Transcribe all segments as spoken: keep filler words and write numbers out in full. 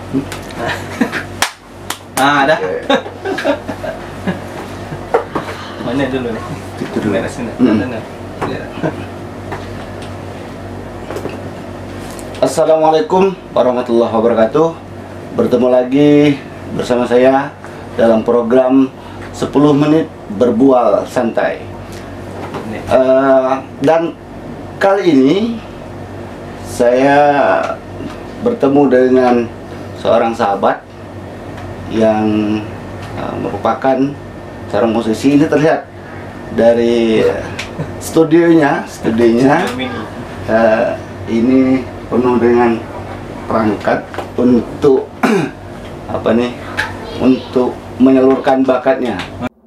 Ah, ada. Mana dulu nih? Itu dulu. Beres sini. Hmm. Ada, ada. Assalamualaikum warahmatullahi wabarakatuh. Bertemu lagi bersama saya dalam program sepuluh menit berbual santai. Uh, dan kali ini saya bertemu dengan seorang sahabat yang uh, merupakan seorang musisi. Ini terlihat dari studionya, studionya uh, ini penuh dengan perangkat untuk apa nih? Untuk menyalurkan bakatnya.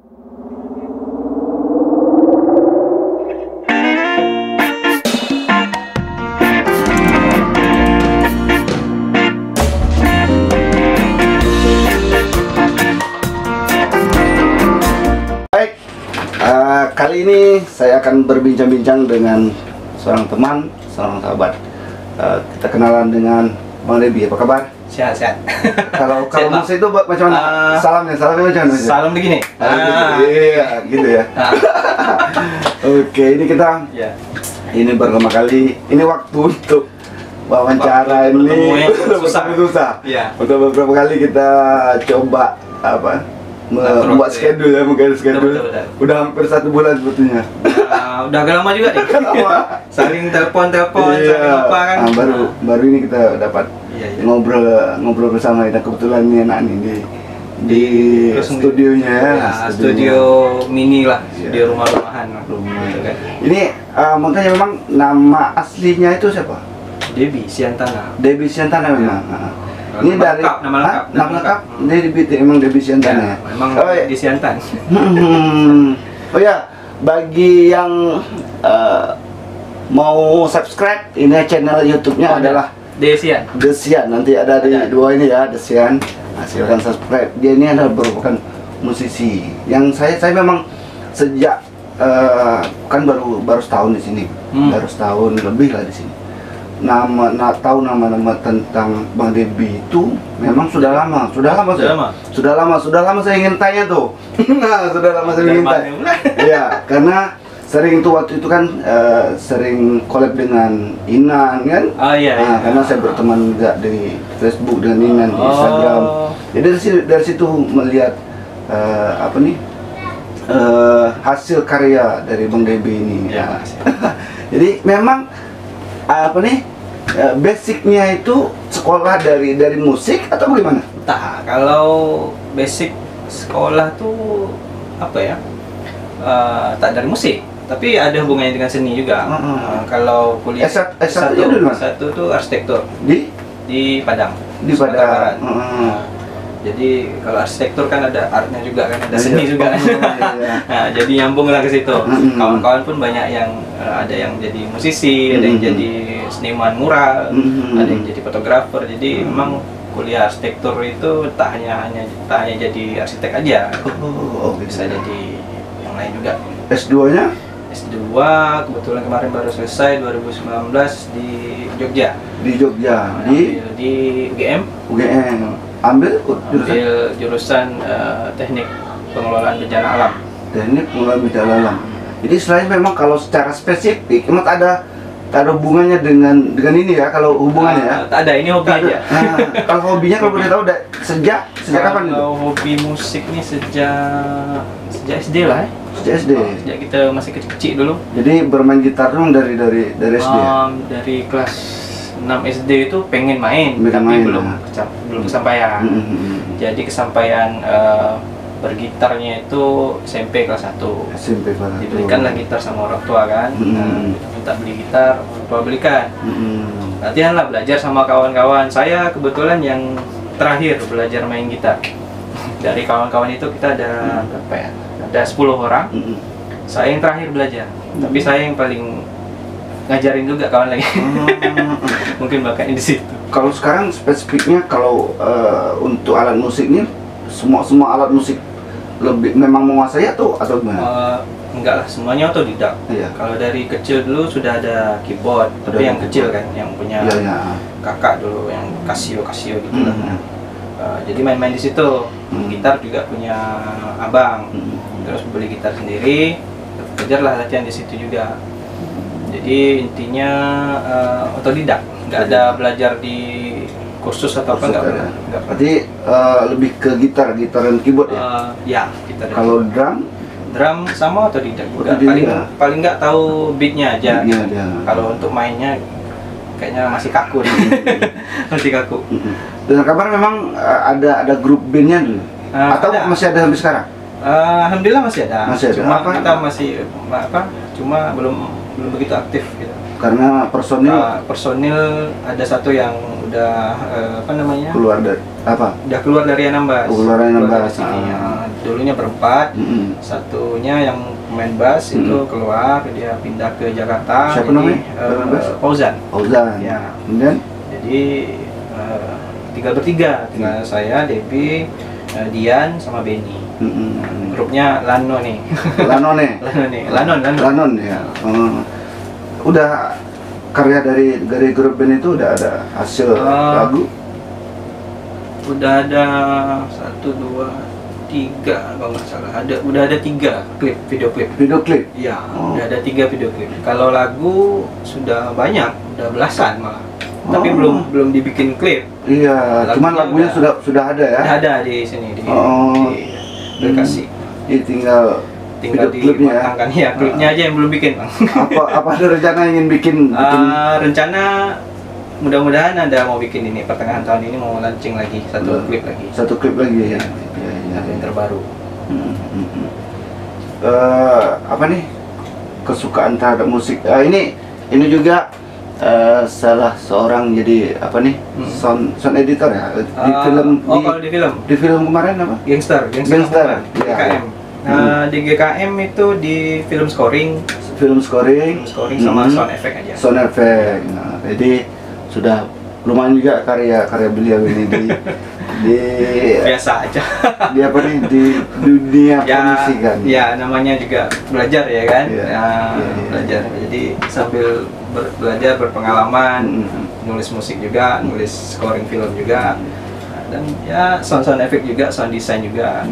Baik, uh, kali ini saya akan berbincang-bincang dengan seorang teman, seorang sahabat. Uh, kita kenalan dengan Bang Debi. Apa kabar? Sehat, sehat. Kalau kalau musik itu macam mana? Uh, salamnya, salamnya macam mana? Salam begini. Ah, gitu. Ah. Iya, gitu ya. Ah. Oke, ini kita Ya. ini pertama kali. Ini waktu untuk wawancara Waktu ini bertemunya susah. susah. Iya. Untuk beberapa kali kita coba apa? Atur Membuat waktu, schedule ya, mungkin schedule. Betul, betul, betul. Udah hampir satu bulan sebetulnya. Uh, udah agak lama juga nih. Lama. Saling telepon-telepon, Iya. saling apa kan. Ah, baru baru ini kita dapat Iya, iya. ngobrol ngobrol bersama. Dan kebetulan ini anak nih di di Terus studionya ya, Ya, studionya. studio mini lah, Iya. studio rumah-rumahan. Rumah. Gitu kan. Ini uh, makanya memang nama aslinya itu siapa? Debi Siantana. Debi Siantana memang. Ah. Ini Nama dari lengkap, nama Hah? lengkap, nama nama lengkap. lengkap. Debi memang Debi Siantana. Ya, memang Oh, iya. di Siantan. Hmm. Oh ya, bagi yang uh, mau subscribe, ini channel YouTube-nya Oh, adalah Desian. Desian. Nanti ada di Ada. dua ini ya, Desian. Nah, silakan subscribe. Dia ini adalah merupakan musisi. Yang saya saya memang sejak uh, kan baru baru setahun di sini, Hmm. baru setahun lebih lah di sini. Nama, na, tahu nama-nama tentang Bang Debi itu memang sudah lama, sudah lama, Sudah saya- lama? sudah lama, sudah lama saya ingin tanya tuh. Nah, sudah lama saya Dari ingin mana tanya. pula? Iya, karena sering tuh waktu itu kan eh, sering collab dengan Inan kan. Oh iya, Nah, iya. karena saya berteman juga di Facebook dengan Inan di Instagram. Oh. Jadi dari situ, dari situ melihat eh, apa nih eh, hasil karya dari Bang Debi ini. Ya. Jadi memang apa nih eh, basicnya itu sekolah dari dari musik atau bagaimana? Entah, kalau basic sekolah tuh apa ya? Eh, tak dari musik, tapi ada hubungannya dengan seni juga. Mm-mm. Eh, kalau kuliah S satu S satu-nya di mana? S satu tuh arsitektur Di di Padang. di Sumatera pada Barat. mm, Nah, jadi kalau arsitektur kan ada artnya juga kan, ada Iya. seni juga. Oh, iya. Nah, jadi nyambung lah ke situ. Mm-mm. Kawan-kawan pun banyak yang eh, ada yang jadi musisi, ada yang Mm-mm. jadi seniman mural, Mm-mm. ada yang jadi fotografer. Jadi Mm. memang kuliah arsitektur itu tak hanya hanya tak hanya jadi arsitek aja, Oh, bisa jadi yang lain juga. S dua-nya S dua kebetulan kemarin baru selesai dua ribu sembilan belas di Jogja. di Jogja, di Ambil di U G M, U G M. Ambil jurusan ambil jurusan eh, teknik pengelolaan bencana alam. teknik mulai bicara alam. Jadi selain memang kalau secara spesifik, emang tak ada tak ada hubungannya dengan dengan ini ya, kalau hubungannya ya. Eh, tak ada, ini hobi Tak ada. aja. Nah, kalau hobinya kalau boleh tahu da- sejak sejak kapan itu? Kalau hobi musik nih sejak sejak S D lah ya. Sejak S D. Oh, sejak kita masih kecil-kecil dulu. Jadi bermain gitar dong dari dari dari S D. ya? Um, dari kelas enam S D itu pengen main, Pengen tapi main, belum nah. kecap- belum kesampaian. Mm-mm. Jadi kesampaian eh, bergitarnya itu S M P kelas satu. S M P pada Dibelikanlah gitar sama orang tua kan. Mm-mm. Nah, kita minta beli gitar, orang tua belikan. Mm-mm. Latihan lah, belajar sama kawan-kawan. Saya kebetulan yang terakhir belajar main gitar. Dari kawan-kawan itu kita ada berapa ya? Ada sepuluh orang. Mm-mm. Saya yang terakhir belajar. Tapi saya yang paling ngajarin juga kawan lagi. Mm. Mungkin bakatnya di situ. Kalau sekarang spesifiknya kalau eh, untuk alat musiknya semua semua alat musik lebih memang menguasai atau atau gimana? Eh, enggak lah, semuanya otodidak. Iya. Kalau dari kecil dulu sudah ada keyboard, Ada tapi yang keyboard. kecil kan, yang punya Iya, iya. kakak dulu yang Casio Casio gitu lah. Hmm. Uh, jadi main-main di situ. Hmm. Gitar juga punya abang, Hmm. terus beli gitar sendiri, kejarlah latihan di situ juga. Jadi intinya uh, otodidak, nggak ada belajar di kursus atau apa, nggak pernah. Nggak pernah. Berarti eh, lebih ke gitar, gitar dan keyboard ya. Uh, ya gitar. Kalau drum, drum sama otodidak juga. Otodidak. Paling paling nggak tahu beatnya aja. Beatnya aja. Kalau untuk mainnya kayaknya masih kaku nih. Masih kaku. mm-mm. Dan kabar memang eh, ada ada grup bandnya dulu, Uh, atau ada. masih ada sampai sekarang? Uh, Alhamdulillah masih ada. Masih ada. Cuma Apa? kita masih apa? Cuma belum belum begitu aktif gitu. Karena personil Uh, personil ada satu yang udah uh, apa namanya? keluar dari apa? Udah keluar dari Anambas. Oh, keluar dari Anambas. dari sini. Ah. Uh, dulunya berempat. Mm-mm. Satunya yang pemain bass Mm-mm. itu keluar, dia pindah ke Jakarta. Siapa jadi, namanya? uh, Pemain bass? Fauzan. Fauzan. Ya. Kemudian Jadi uh, tinggal bertiga, tinggal saya, Devi, uh, Dian, sama Benny. mm-mm. Grupnya Lano nih. Lanone. Lanon nih, Lanon, Lanon. Lanon ya. Oh. Udah karya dari dari grup band itu udah ada hasil Oh. lagu. Udah ada satu, dua, tiga kalau nggak salah. Ada, udah ada tiga klip, video klip. Video klip. Iya, Oh. udah ada tiga video klip. Kalau lagu sudah banyak, udah belasan malah. Tapi Oh. belum belum dibikin klip. Iya, Lagunya cuman lagunya udah- sudah sudah ada ya. Udah ada di sini di, Oh. di aplikasi. Ini tinggal Tinggal video klipnya ya. dimatangkan ya, klipnya aja yang belum bikin, Bang. apa apa ada rencana ingin bikin, bikin Uh, rencana mudah-mudahan ada mau bikin ini pertengahan tahun ini mau launching lagi satu Hmm. klip lagi. satu klip lagi ya. Ya. Iya, iya, Satu yang iya. terbaru. Hmm, hmm, hmm. Eh, apa nih kesukaan terhadap musik? Eh, ini ini juga eh, salah seorang jadi apa nih Hmm. sound sound editor ya di Uh, film oh di, kalau di film di film kemarin apa? Gangster, Gangster, Gangster, Gangster iya. G K M. Nah, Hmm. di G K M itu di film scoring, Film scoring, film scoring sama hmm, sound effect aja. sound effect. Nah, jadi sudah lumayan juga karya-karya beliau ini di di Biasa aja. di apa nih di dunia ya, pemusikan. ya namanya juga belajar ya kan. Iya, Ya, iya, iya. belajar. Jadi sambil ber- belajar berpengalaman, Hmm. nulis musik juga, nulis scoring film juga, dan ya sound sound effect juga, sound design juga.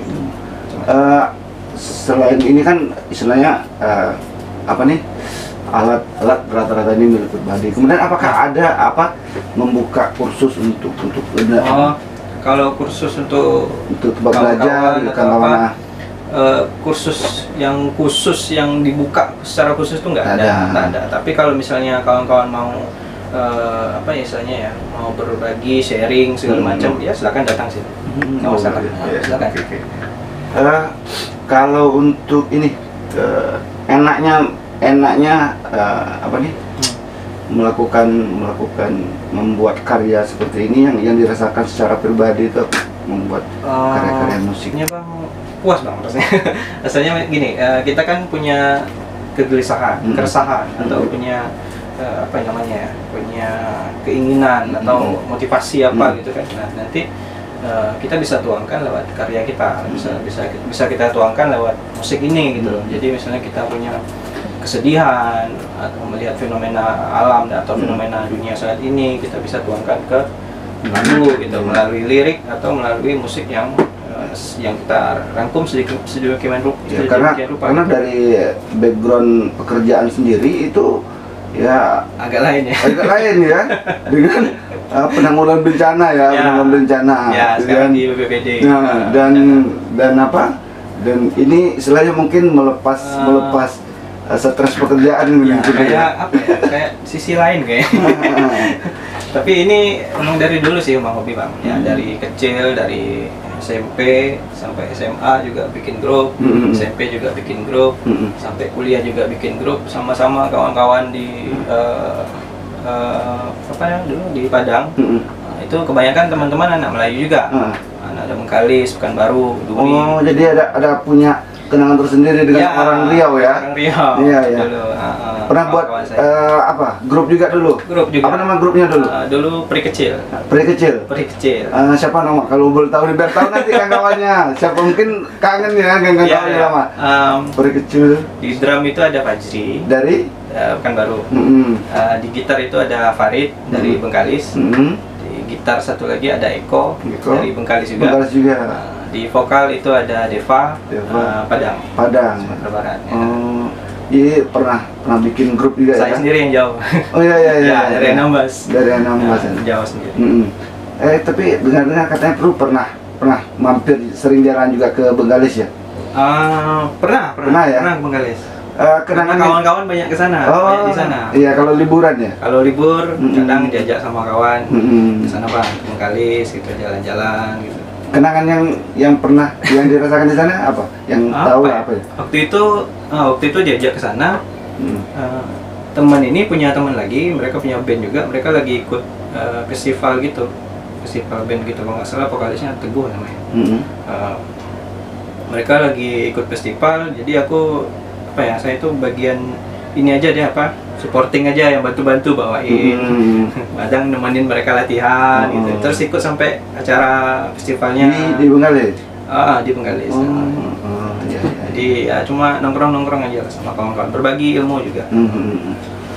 Eh, selain ini kan istilahnya eh, apa nih alat-alat rata-rata ini milik pribadi. Kemudian apakah ada apa membuka kursus untuk untuk Oh, kalau kursus untuk untuk tempat belajar kawan-kawan di atau kawan apa, eh, kursus yang khusus yang dibuka secara khusus itu nggak Nggak ada, ada. nggak ada. Tapi kalau misalnya kawan-kawan mau eh, apa ya istilahnya ya, mau berbagi, sharing segala Hmm. macam, ya silakan datang sini. Nggak masalah. iya. Silakan. Oke, oke. Eh, kalau untuk ini eh, enaknya enaknya eh, apa nih melakukan melakukan membuat karya seperti ini yang yang dirasakan secara pribadi itu membuat Eh, karya-karya musik. musiknya bang puas bang rasanya. Rasanya gini, eh, kita kan punya kegelisahan, Hmm. keresahan, atau Hmm. punya eh, apa namanya ya, punya keinginan atau Hmm. motivasi apa Hmm. gitu kan. Nah nanti eh, kita bisa tuangkan lewat karya kita, bisa bisa bisa kita tuangkan lewat musik ini gitu. Hmm. Jadi misalnya kita punya kesedihan atau melihat fenomena alam atau Hmm. fenomena dunia saat ini, kita bisa tuangkan ke lagu gitu, melalui lirik atau melalui musik yang eh, yang kita rangkum sedikit sedemikian rupa, Ya, karena rupa karena gitu. dari background pekerjaan sendiri itu ya Agak lain ya. agak lain ya dengan uh, penanggulangan bencana ya, Ya. penanggulangan bencana Ya, gitu sekarang kan. di B P B D. Nah, dan dan apa dan ini istilahnya mungkin melepas Ah. melepas uh, stres pekerjaan Ya, gitu kayak apa ya? Kayak sisi lain kayak. Tapi ini emang dari dulu sih emang hobi bang. Ya Hmm. dari kecil, dari S M P sampai S M A juga bikin grup, Hmm. S M P juga bikin grup, Mm-mm. sampai kuliah juga bikin grup sama-sama kawan-kawan di eh, eh, apa ya dulu di Padang. Mm-mm. Nah, itu kebanyakan teman-teman anak Melayu juga, Ah. anak ada Bengkalis, Pekanbaru, Duri. Oh, jadi ada ada punya kenangan tersendiri dengan Ya, orang Riau ya. Orang Riau. Iya, iya. Dulu. ah, ah. Pernah buat kawan-kawan saya. eh, apa? Grup juga dulu. Grup juga. Apa nama grupnya dulu? Uh, dulu Peri Kecil. Peri Kecil. Peri Kecil. Eh, siapa nama? Kalau boleh tahu nih biar tahu nanti kawan-kawannya. Siapa mungkin kangen ya kangen Iya, kawannya iya. lama. Um, Peri Kecil di drum itu ada Fajri, dari uh, bukan baru. mm Uh, di gitar itu ada Farid dari Hmm. Bengkalis. -mm. Di gitar satu lagi ada Eko, Eko. dari Bengkalis juga. Bengkalis juga. Uh, di vokal itu ada Deva, Deva. uh, Padang, Padang. Sumatera Barat. Ya. Oh, iya pernah pernah bikin grup juga Saya ya? sendiri yang jauh. Oh iya iya iya. Ya, dari Anambas. Dari Anambas. Uh, jauh sendiri. Mm-mm. Eh tapi dengar-dengar katanya perlu pernah pernah mampir sering jalan juga ke Bengkalis ya? Uh, pernah, pernah, Pernah ya? pernah ke Bengkalis. Eh, Karena kenangan kawan-kawan banyak ke sana, oh, banyak di sana. Iya kalau liburan ya. Kalau libur, Mm-mm. kadang diajak sama kawan Mm-mm. ke sana bang, ke Bengkalis, gitu jalan-jalan, gitu. Kenangan yang yang pernah yang dirasakan di sana apa? Yang tahu ya? apa ya? Waktu itu, ah, waktu itu diajak ke sana. Mm. Uh, teman ini punya teman lagi, mereka punya band juga, mereka lagi ikut uh, festival gitu, festival band gitu kalau nggak salah vokalisnya Teguh namanya. Mm-mm. Uh, mereka lagi ikut festival, jadi aku apa ya, saya itu bagian ini aja deh apa, supporting aja yang bantu-bantu bawain, Mm. kadang nemenin mereka latihan Oh. gitu, terus ikut sampai acara festivalnya Di di Bengkalis. ah, di Bengkalis. Oh, oh, iya, iya. Jadi ya cuma nongkrong-nongkrong aja lah sama kawan-kawan, berbagi ilmu juga. Mhm.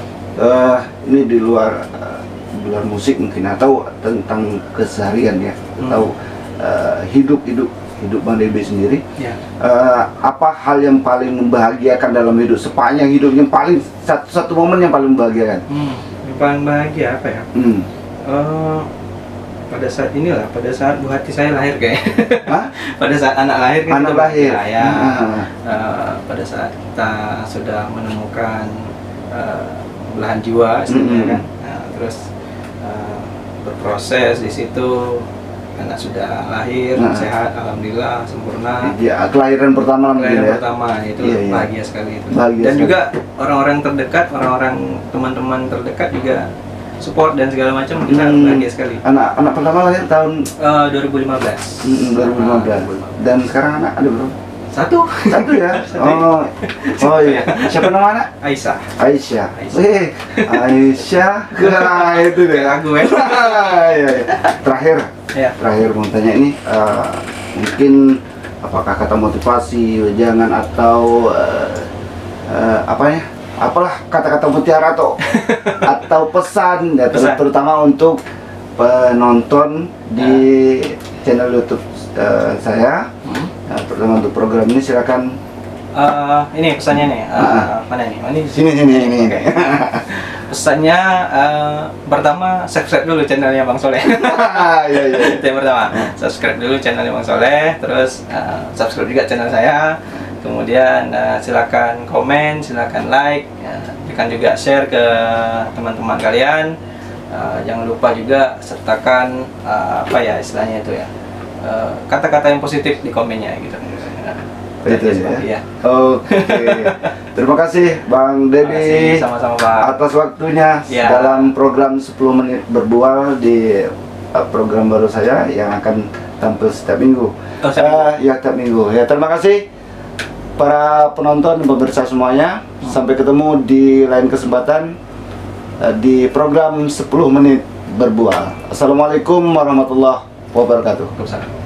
Eh, ini di luar eh, di luar musik mungkin atau tentang keseharian ya, Hmm. atau eh, hidup hidup hidup Bang Deby sendiri. Ya. Eh, apa hal yang paling membahagiakan dalam hidup sepanjang hidup, yang paling satu satu momen yang paling membahagiakan? Hmm, yang paling bahagia apa ya? Hmm. Eh, pada saat inilah, pada saat buah hati saya lahir kayak. Hah? Pada saat anak lahir kan Anak kita lahir. bahagia, ya. Hmm. Eh, pada saat kita sudah menemukan eh, belahan jiwa istilahnya Mm-mm. kan. Nah, terus eh, berproses di situ, anak sudah lahir Nah. sehat alhamdulillah sempurna. Ya, kelahiran pertama mungkin Kelahiran ya. pertama itu Iya, iya. bahagia sekali itu. Bahagia Dan sekali. juga orang-orang terdekat, orang-orang teman-teman terdekat juga support dan segala macam, kita Hmm. bahagia sekali. Anak anak pertama lahir tahun Eh, dua ribu lima belas. mm, dua ribu lima belas. Dan sekarang anak ada berapa? Satu. Satu ya? Satu. Oh, oh iya. Siapa nama anak? Aisyah. Aisyah. Aisyah. Eh, Aisyah. Nah, itu deh. Lagu ya. Iya, iya. Terakhir, Ya. terakhir mau tanya ini, eh, mungkin apakah kata motivasi, jangan atau eh, eh, apa ya? Apalah kata-kata mutiara atau atau pesan, ya, ter- Pesan. terutama untuk penonton di channel YouTube eh, saya. Hmm. Nah, terutama untuk program ini silakan. Eh, ini pesannya nih. Eh, Ah. mana nih? Mana nih? Sini sini ini. Oke. Pesannya eh, pertama subscribe dulu channelnya Bang Soleh. Iya iya. Itu yang pertama. Subscribe dulu channelnya Bang Soleh, terus eh, subscribe juga channel saya. Kemudian eh, silakan komen, silakan like, ya, silakan juga share ke teman-teman kalian. Eh, jangan lupa juga sertakan eh, apa ya istilahnya itu ya, eh, kata-kata yang positif di komennya gitu. Itu Jadi, ya. ya. Oke. Terima kasih Bang Terima Deby kasih, sama-sama Pak. atas waktunya Ya. dalam program sepuluh menit berbual di uh, program baru saya yang akan tampil setiap minggu. Oh, setiap minggu. Uh, ya, setiap minggu. Ya, terima kasih para penonton dan pemirsa semuanya. Hmm. Sampai ketemu di lain kesempatan uh, di program sepuluh menit berbual. Assalamualaikum warahmatullahi wabarakatuh. Waalaikumsalam.